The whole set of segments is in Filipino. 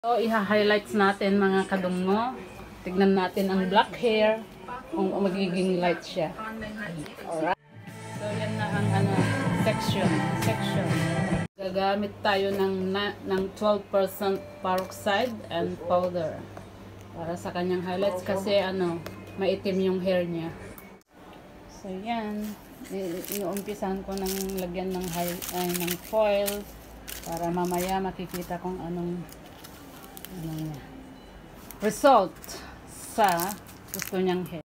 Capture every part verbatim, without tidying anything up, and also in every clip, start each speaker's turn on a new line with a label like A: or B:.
A: So, iha-highlights natin mga kadungno. Tignan natin ang black hair kung magiging light siya. Alright. So, yan na ang ano, section. Section. Gagamit tayo ng, na, ng twelve percent peroxide and powder para sa kanyang highlights kasi ano, maitim yung hair niya. So, yan. Iuumpisahan ko ng lagyan ng, high, ay, ng foil para mamaya makikita kung anong ano niya, result sa gusto niyang hair.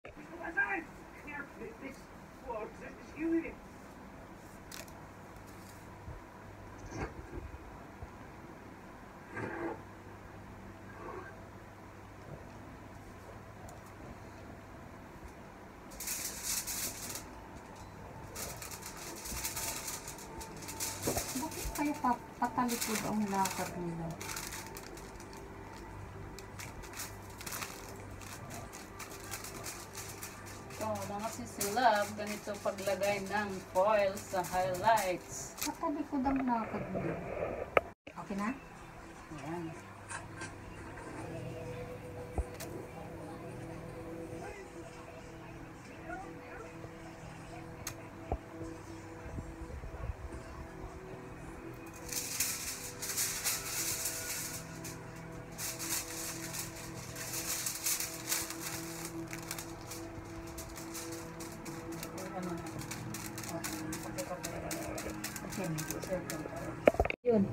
B: Bakit kaya patalikod ang lakad nila?
A: So, mga sisilab, ganito paglagay ng foil sa highlights.
B: Patalikod ang lakad nila. Okay na?
A: Ayan.
B: Yun.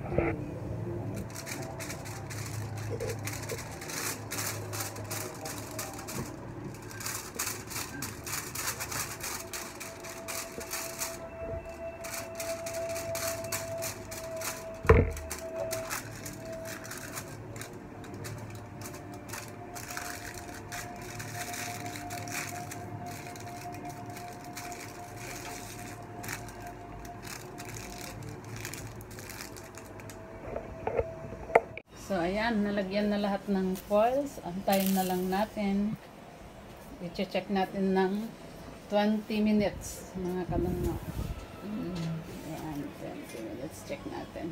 A: So, ayan, nalagyan na lahat ng foils. Antayin na lang natin. I-check natin ng twenty minutes, mga kalungno. Ayan, twenty minutes. Check natin.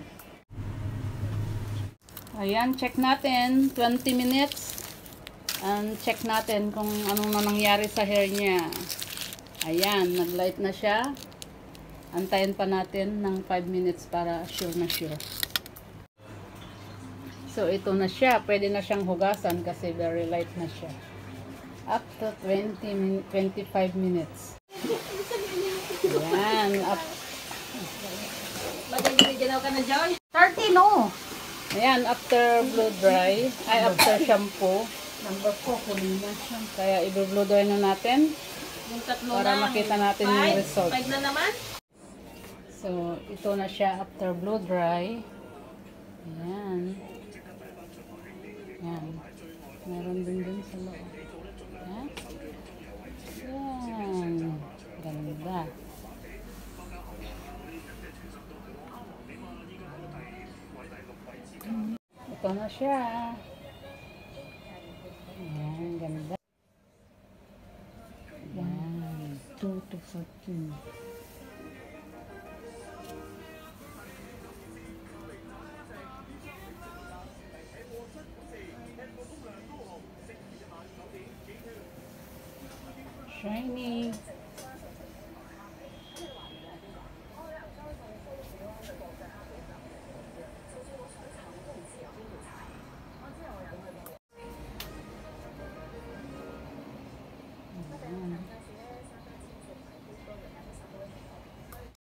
A: Ayan, check natin. twenty minutes. And check natin kung anong na nangyari sa hair niya. Ayan, nag-light na siya. Antayin pa natin ng five minutes para sure na sure. So, ito na siya. Pwede na siyang hugasan kasi very light na siya. Up to twenty, twenty-five minutes. Ayan. Up.
B: Magiginaw ka na, Joy? thirty, no?
A: Ayan, after blow dry, ay after shampoo.
B: Number four, kunin na siya.
A: Kaya i-blow dry na natin
C: Yung tatlo
A: para
C: na,
A: makita natin yung
C: five,
A: result.
C: five na naman?
A: So, ito na siya after blow dry. Ayan. Ayan. Meron din dun sa loob. Ayan. Ayan. Ganda. Ito na siya. Ayan. Ganda. Ayan.
B: two to fourteen.
A: Shiny.